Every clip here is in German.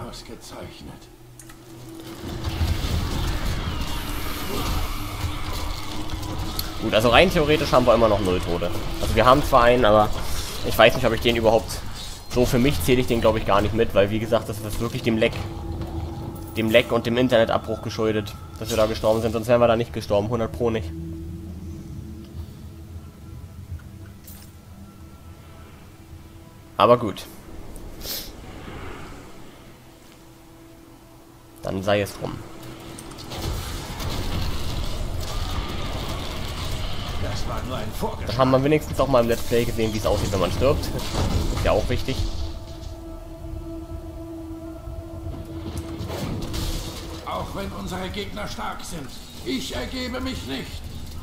Ausgezeichnet. Gut, also rein theoretisch haben wir immer noch 0 Tote. Also wir haben zwar einen, aber ich weiß nicht, ob ich den überhaupt... So, für mich zähle ich den, glaube ich, gar nicht mit, weil, wie gesagt, das ist wirklich dem Leck und dem Internetabbruch geschuldet, dass wir da gestorben sind. Sonst wären wir da nicht gestorben, 100 Pro nicht. Aber gut. Dann sei es drum. Das war nur ein Vorgeschmack. Das haben wir wenigstens auch mal im Let's Play gesehen, wie es aussieht, wenn man stirbt. Ist ja auch wichtig. Auch wenn unsere Gegner stark sind, ich ergebe mich nicht.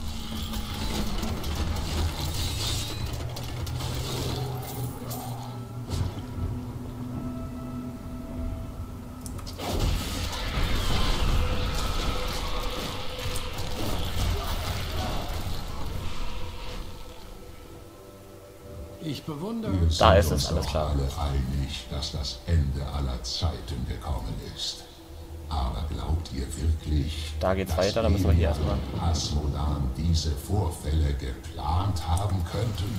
Ich bewundere. Da ist es, alles klar. Alle einig, dass das Ende aller Zeiten gekommen ist. Aber glaubt ihr wirklich, Da geht's weiter, dann müssen wir hier erstmal. Asmodan diese Vorfälle geplant haben könnten?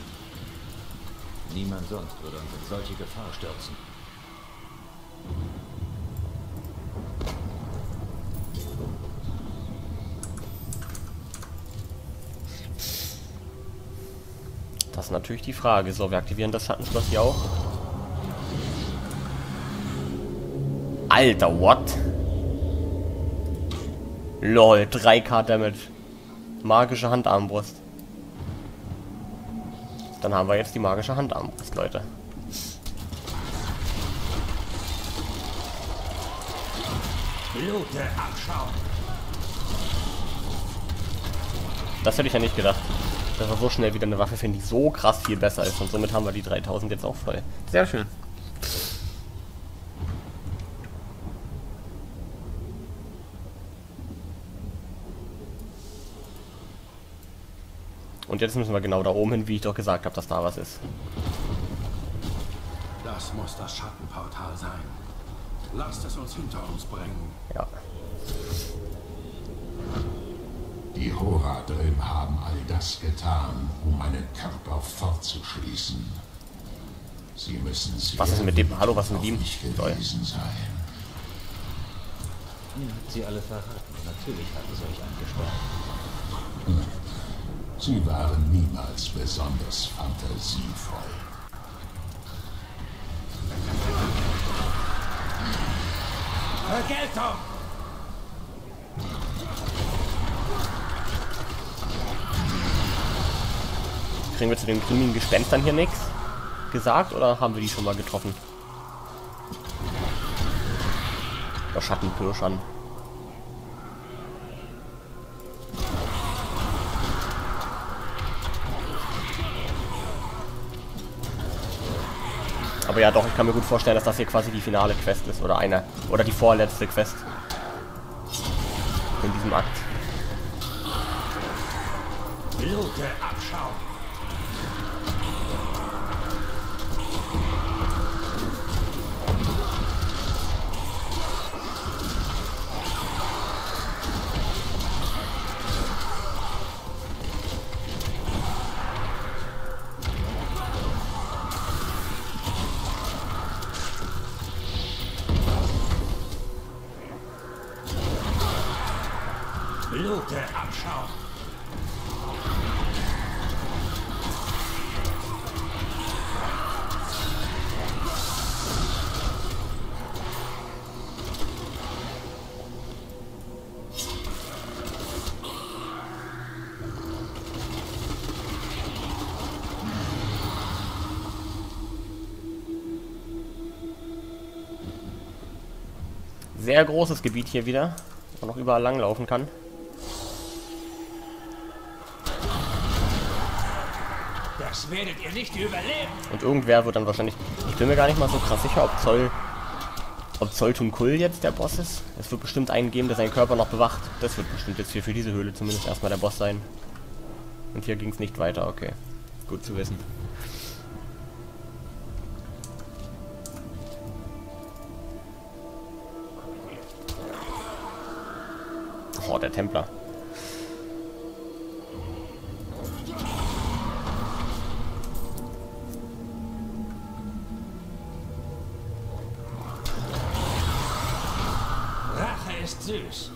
Niemand sonst würde uns in solche Gefahr stürzen. Das ist natürlich die Frage. So, wir aktivieren das Schattenschloss hier auch. Alter, what? Lol, 3k Damage. Magische Handarmbrust. Dann haben wir jetzt die magische Handarmbrust, Leute. Blute abschauen. Das hätte ich ja nicht gedacht. Dass wir so schnell wieder eine Waffe finden, die so krass viel besser ist. Und somit haben wir die 3000 jetzt auch voll. Sehr schön. Und jetzt müssen wir genau da oben hin, wie ich doch gesagt habe, dass da was ist. Das muss das Schattenportal sein. Lasst es uns hinter uns bringen. Ja. Die Horadrim haben all das getan, um meinen Körper fortzuschließen. Sie müssen sehr Was ist mit dem? Hallo, was ist mit ihm? Toll. gewesen sein. Ihr habt sie alle verraten. Natürlich hat es euch angesprochen. Sie waren niemals besonders fantasievoll. Vergeltung! Kriegen wir zu den grünen Gespenstern hier nichts gesagt oder haben wir die schon mal getroffen? Oder Schattenpirschern. Aber ja doch, ich kann mir gut vorstellen, dass das hier quasi die finale Quest ist oder eine oder die vorletzte Quest in diesem Akt. Blute abschauen. Blute abschauen. Sehr großes Gebiet hier wieder, wo man noch überall langlaufen kann. Das werdet ihr nicht überleben. Und irgendwer wird dann wahrscheinlich... Ich bin mir gar nicht mal so krass sicher, ob Zoltun Kull jetzt der Boss ist. Es wird bestimmt einen geben, der seinen Körper noch bewacht. Das wird bestimmt jetzt hier für diese Höhle zumindest erstmal der Boss sein. Und hier ging es nicht weiter, okay. Gut zu wissen. Oh, der Templer. Rache ist süß.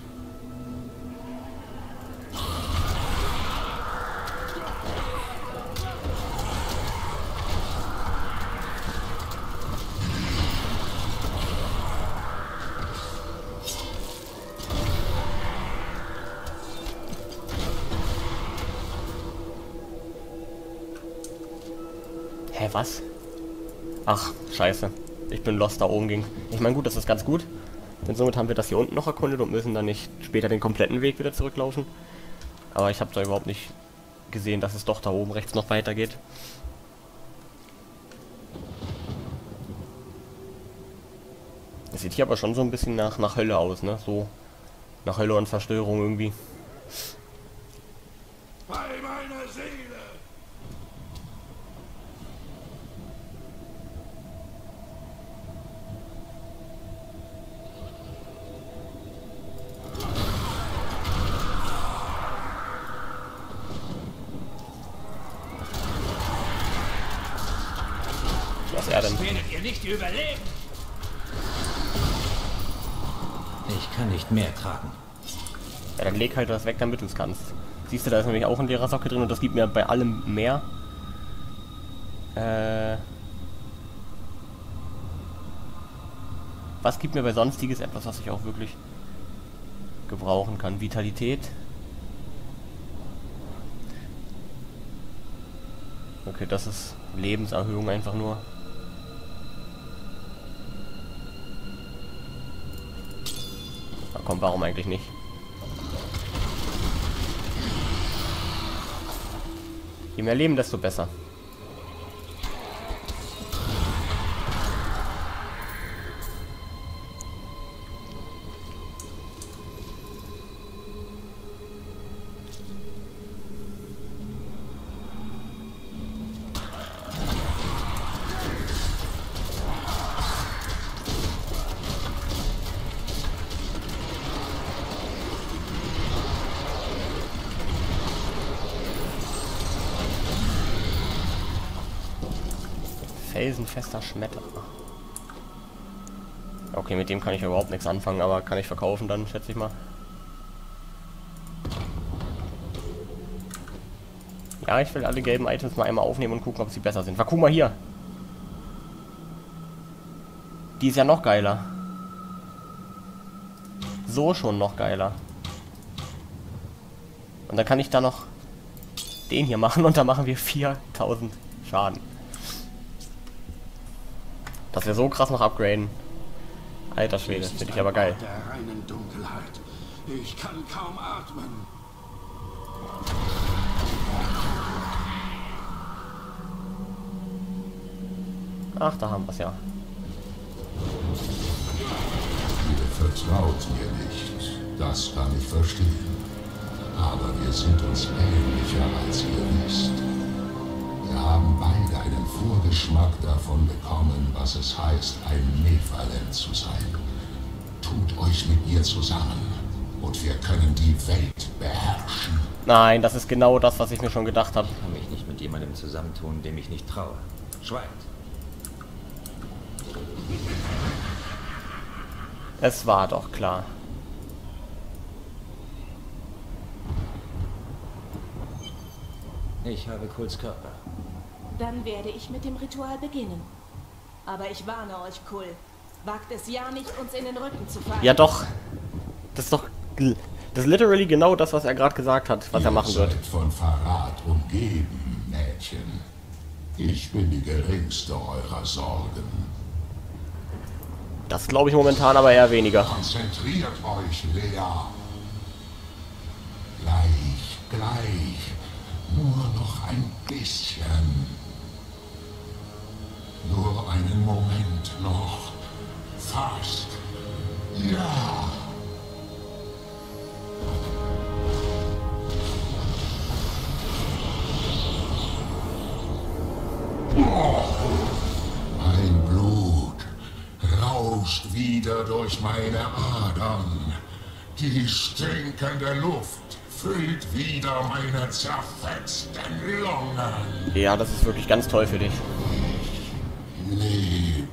Hä, was? Ach, scheiße. Ich bin lost, da oben ging. Ich meine, gut, das ist ganz gut. Denn somit haben wir das hier unten noch erkundet und müssen dann nicht später den kompletten Weg wieder zurücklaufen. Aber ich habe da überhaupt nicht gesehen, dass es doch da oben rechts noch weitergeht. Das sieht hier aber schon so ein bisschen nach Hölle aus, ne? So nach Hölle und Zerstörung irgendwie. Bei meiner Seele! Was er denn? Werdet ihr nicht überleben? Ich kann nicht mehr tragen. Ja, dann leg halt das weg, damit du es kannst. Siehst du, da ist nämlich auch ein leerer Sockel drin und das gibt mir bei allem mehr. Was gibt mir bei Sonstiges etwas, was ich auch wirklich gebrauchen kann? Vitalität. Okay, das ist Lebenserhöhung einfach nur. Na komm, warum eigentlich nicht? Je mehr Leben, desto besser. Felsenfester Schmetterer. Okay, mit dem kann ich überhaupt nichts anfangen, aber kann ich verkaufen dann, schätze ich mal. Ja, ich will alle gelben Items mal einmal aufnehmen und gucken, ob sie besser sind. Guck mal hier. Die ist ja noch geiler. So schon noch geiler. Und dann kann ich da noch den hier machen und da machen wir 4000 Schaden. Dass wir so krass noch upgraden. Alter Schwede, finde ich aber geil. Der reinen Dunkelheit. Ich kann kaum atmen. Ach, da haben wir es ja. Ihr vertraut mir nicht, das kann ich verstehen. Aber wir sind uns ähnlicher, als ihr wisst. Wir haben beide einen Vorgeschmack davon bekommen, was es heißt, ein Nephalem zu sein. Tut euch mit mir zusammen und wir können die Welt beherrschen. Nein, das ist genau das, was ich mir schon gedacht habe. Ich kann mich nicht mit jemandem zusammentun, dem ich nicht traue. Schweigt. Es war doch klar. Ich habe Kults Körper. Dann werde ich mit dem Ritual beginnen. Aber ich warne euch, Kul. Wagt es ja nicht, uns in den Rücken zu fallen. Ja doch. Das ist doch... Das ist literally genau das, was er gerade gesagt hat, was er machen wird. Ihr seid von Verrat umgeben, Mädchen. Ich bin die geringste eurer Sorgen. Das glaube ich momentan aber eher weniger. Konzentriert euch, Lea. Gleich. Nur noch ein bisschen. Nur einen Moment noch. Fast. Ja. Mein Blut rauscht wieder durch meine Adern. Die stinkende Luft füllt wieder meine zerfetzten Lungen. Ja, das ist wirklich ganz toll für dich. Liebe.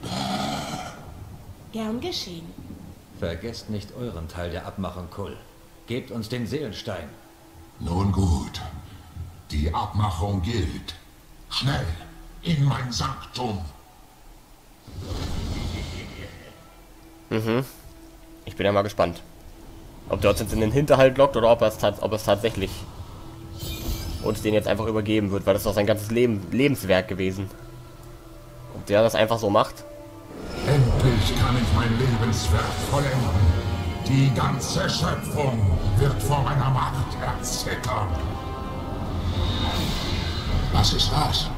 Gern geschehen. Vergesst nicht euren Teil der Abmachung, Kull. Gebt uns den Seelenstein. Nun gut. Die Abmachung gilt. Schnell, in mein Sanktum. Ich bin ja mal gespannt. Ob der uns jetzt in den Hinterhalt lockt oder ob es tatsächlich uns den jetzt einfach übergeben wird, weil das ist doch sein ganzes Lebenswerk gewesen. Ob der das einfach so macht? Endlich kann ich mein Lebenswerk vollenden. Die ganze Schöpfung wird vor meiner Macht erzittern. Was ist das?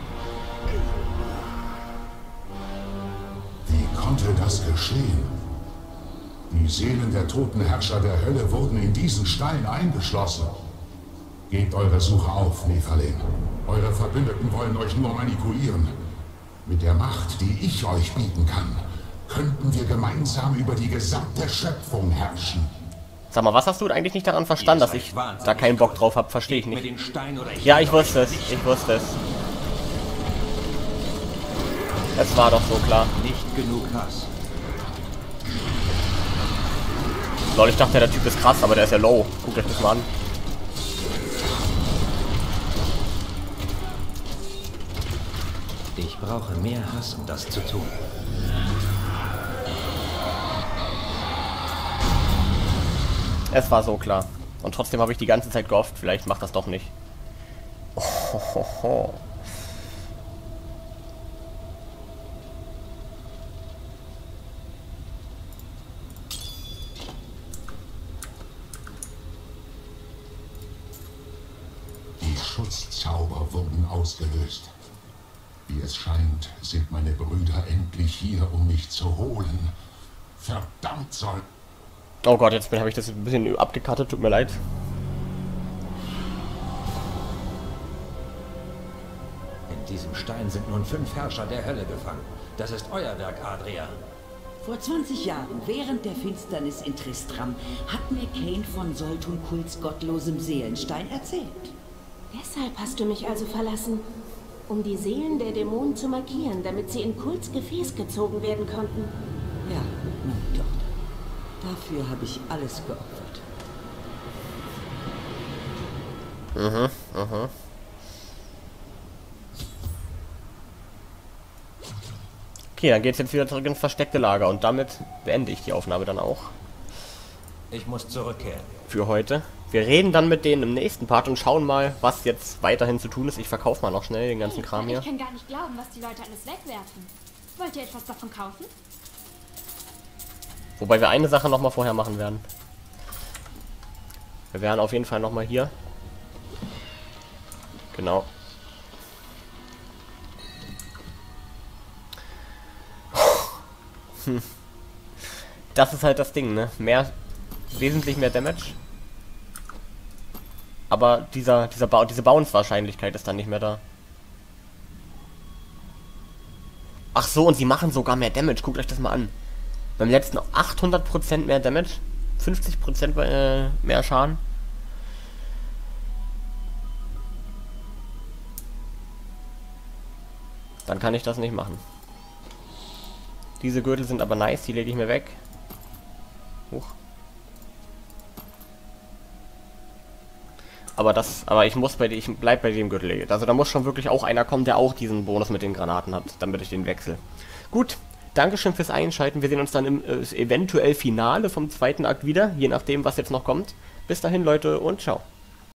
Wie konnte das geschehen? Die Seelen der toten Herrscher der Hölle wurden in diesen Stein eingeschlossen. Gebt eure Suche auf, Nephalem. Eure Verbündeten wollen euch nur manipulieren. Mit der Macht, die ich euch bieten kann, könnten wir gemeinsam über die gesamte Schöpfung herrschen. Sag mal, was hast du eigentlich nicht daran verstanden, dass ich da keinen Bock drauf habe? Verstehe ich nicht. Den Stein oder Ja, ich wusste es. Ich wusste es. Es war doch so klar. Nicht genug Hass. Lol, ich dachte, der Typ ist krass, aber der ist ja low. Guckt euch das mal an. Ich brauche mehr Hass, um das zu tun. Es war so klar. Und trotzdem habe ich die ganze Zeit gehofft, vielleicht macht das doch nicht. Ohoho. Die Schutzzauber wurden ausgelöst. Wie es scheint, sind meine Brüder endlich hier, um mich zu holen. Verdammt soll... Oh Gott, jetzt habe ich das ein bisschen abgekattet, tut mir leid. In diesem Stein sind nun 5 Herrscher der Hölle gefangen. Das ist euer Werk, Adria. Vor 20 Jahren, während der Finsternis in Tristram, hat mir Kain von Soltun Kults gottlosem Seelenstein erzählt. Deshalb hast du mich also verlassen, um die Seelen der Dämonen zu markieren, damit sie in Kults Gefäß gezogen werden konnten. Ja, meine Tochter. Dafür habe ich alles geopfert. Okay, dann geht's jetzt wieder zurück ins versteckte Lager und damit beende ich die Aufnahme dann auch. Ich muss zurückkehren. Für heute. Wir reden dann mit denen im nächsten Part und schauen mal, was jetzt weiterhin zu tun ist. Ich verkaufe mal noch schnell den ganzen Kram hier. Ich kann gar nicht glauben, was die Leute alles wegwerfen. Wollt ihr etwas davon kaufen? Wobei wir eine Sache nochmal vorher machen werden. Wir werden auf jeden Fall nochmal hier. Genau. Das ist halt das Ding, ne? Wesentlich mehr Damage. Aber diese Bounce-Wahrscheinlichkeit ist dann nicht mehr da. Ach so, und sie machen sogar mehr Damage. Guckt euch das mal an. Beim letzten 800% mehr Damage. 50% mehr Schaden. Dann kann ich das nicht machen. Diese Gürtel sind aber nice, die lege ich mir weg. Huch. Aber ich bleib bei dem Gürtel. Also da muss schon wirklich auch einer kommen, der auch diesen Bonus mit den Granaten hat, damit ich den wechsle. Gut, Dankeschön fürs Einschalten. Wir sehen uns dann im eventuell Finale vom zweiten Akt wieder, je nachdem, was jetzt noch kommt. Bis dahin, Leute, und ciao.